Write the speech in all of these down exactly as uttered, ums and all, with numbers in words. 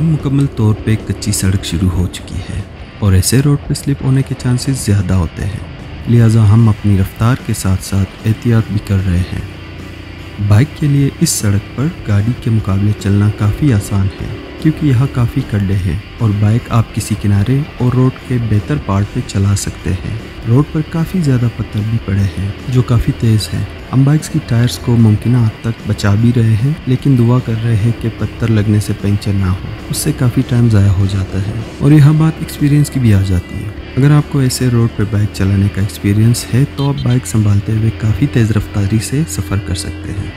मुकम्मल तौर पे कच्ची सड़क शुरू हो चुकी है और ऐसे रोड पे स्लिप होने के चांसेस ज़्यादा होते हैं, लिहाजा हम अपनी रफ्तार के साथ साथ एहतियात भी कर रहे हैं। बाइक के लिए इस सड़क पर गाड़ी के मुकाबले चलना काफ़ी आसान है क्योंकि यहाँ काफ़ी खड्डे हैं और बाइक आप किसी किनारे और रोड के बेहतर पार्ट पे चला सकते हैं। रोड पर काफ़ी ज़्यादा पत्थर भी पड़े हैं जो काफ़ी तेज़ हैं। हम बाइक्स की टायर्स को मुमकिन हद तक बचा भी रहे हैं, लेकिन दुआ कर रहे हैं कि पत्थर लगने से पंक्चर ना हो, उससे काफ़ी टाइम ज़ाया हो जाता है। और यह बात एक्सपीरियंस की भी आ जाती है। अगर आपको ऐसे रोड पर बाइक चलाने का एक्सपीरियंस है तो आप बाइक संभालते हुए काफ़ी तेज़ रफ्तारी से सफ़र कर सकते हैं।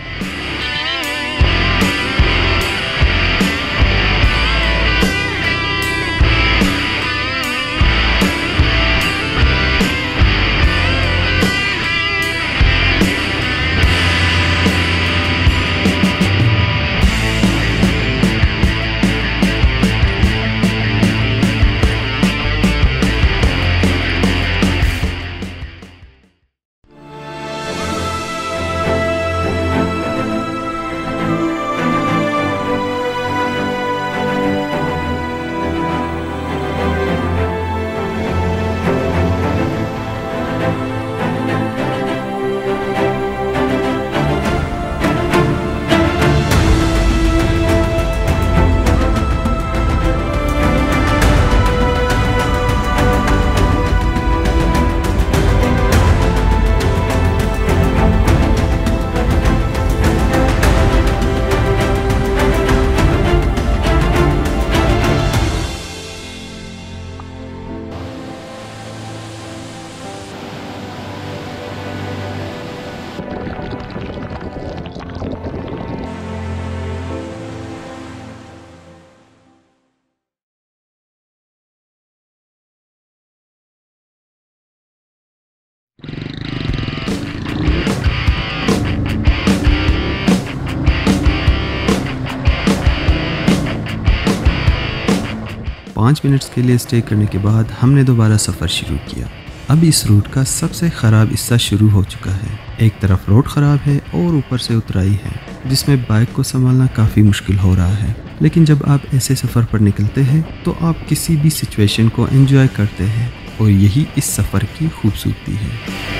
पाँच मिनट्स के लिए स्टे करने के बाद हमने दोबारा सफ़र शुरू किया। अब इस रूट का सबसे ख़राब हिस्सा शुरू हो चुका है। एक तरफ रोड ख़राब है और ऊपर से उतराई है जिसमें बाइक को संभालना काफ़ी मुश्किल हो रहा है। लेकिन जब आप ऐसे सफ़र पर निकलते हैं तो आप किसी भी सिचुएशन को एंजॉय करते हैं और यही इस सफ़र की खूबसूरती है।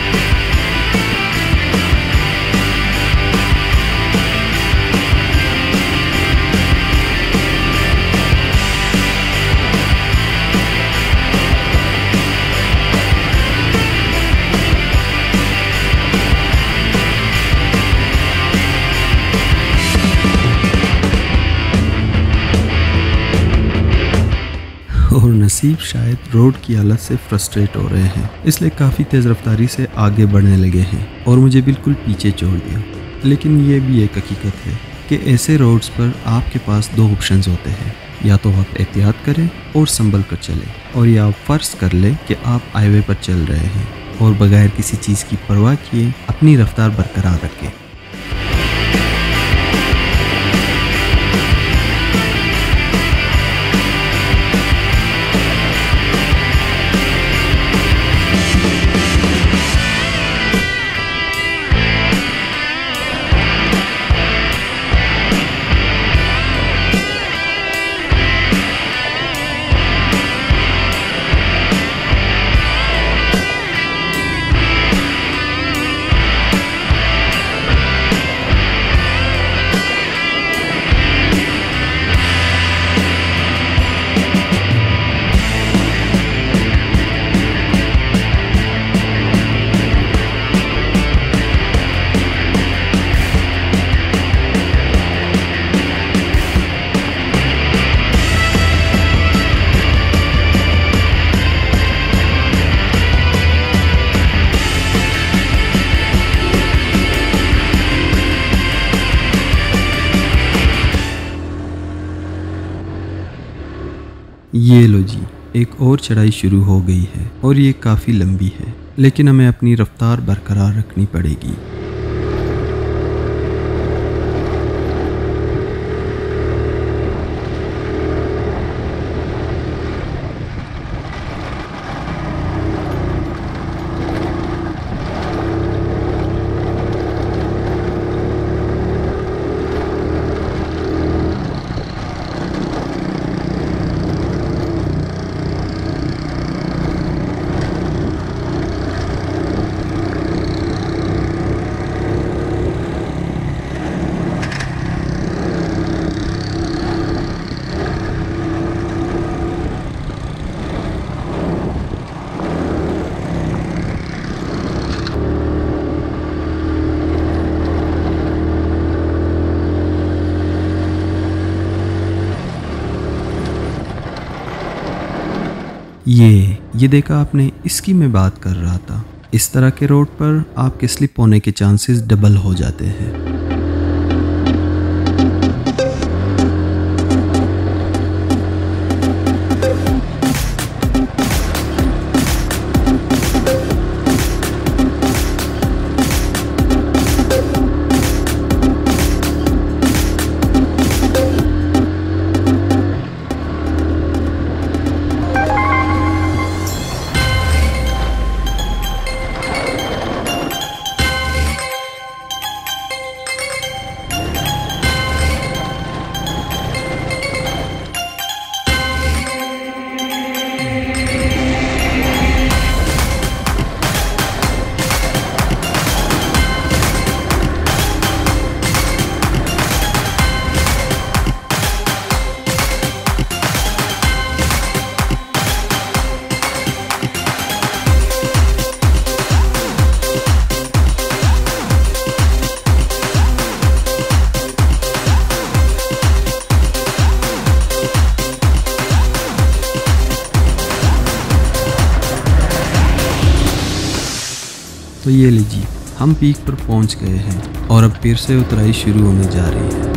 और नसीब शायद रोड की हालत से फ्रस्ट्रेट हो रहे हैं, इसलिए काफ़ी तेज़ रफ्तारी से आगे बढ़ने लगे हैं और मुझे बिल्कुल पीछे छोड़ दिया। लेकिन ये भी एक हकीकत है कि ऐसे रोड्स पर आपके पास दो ऑप्शंस होते हैं, या तो आप एहतियात करें और संभल कर चलें, और या आप फ़र्ज कर लें कि आप हाईवे पर चल रहे हैं और बगैर किसी चीज़ की परवाह किए अपनी रफ्तार बरकरार रखें। ये लो जी, एक और चढ़ाई शुरू हो गई है और ये काफ़ी लंबी है, लेकिन हमें अपनी रफ्तार बरकरार रखनी पड़ेगी। ये ये देखा आपने, इसकी मैं बात कर रहा था। इस तरह के रोड पर आपके स्लिप होने के चांसेस डबल हो जाते हैं। तो ये लीजिए, हम पीक पर पहुंच गए हैं और अब फिर से उतराई शुरू होने जा रही है।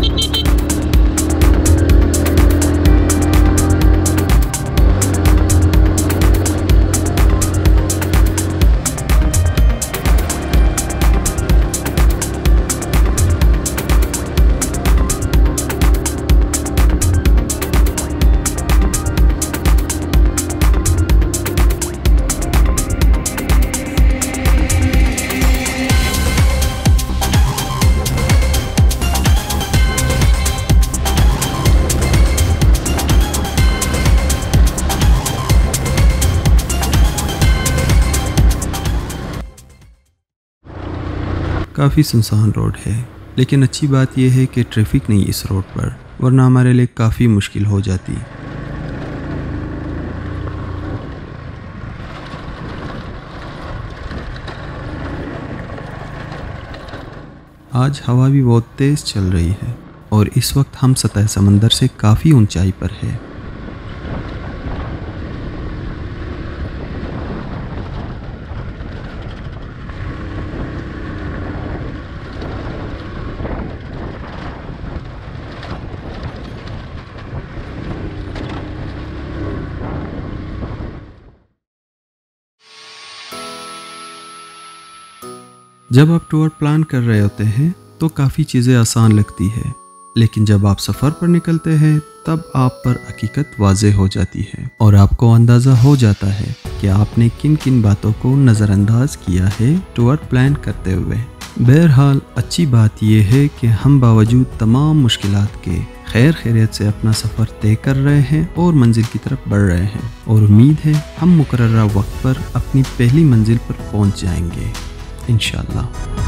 काफ़ी सुनसान रोड है, लेकिन अच्छी बात यह है कि ट्रैफिक नहीं इस रोड पर, वरना हमारे लिए काफ़ी मुश्किल हो जाती। आज हवा भी बहुत तेज़ चल रही है और इस वक्त हम सतह समंदर से काफ़ी ऊंचाई पर है। जब आप टूर प्लान कर रहे होते हैं तो काफ़ी चीज़ें आसान लगती है, लेकिन जब आप सफ़र पर निकलते हैं तब आप पर हकीकत वाज़ेह हो जाती है और आपको अंदाज़ा हो जाता है कि आपने किन किन बातों को नज़रअंदाज किया है टूर प्लान करते हुए। बहरहाल अच्छी बात यह है कि हम बावजूद तमाम मुश्किलात के खैर खैरियत से अपना सफ़र तय कर रहे हैं और मंजिल की तरफ बढ़ रहे हैं और उम्मीद है हम मुकर्ररा वक्त पर अपनी पहली मंजिल पर पहुंच जाएंगे इंशाअल्लाह।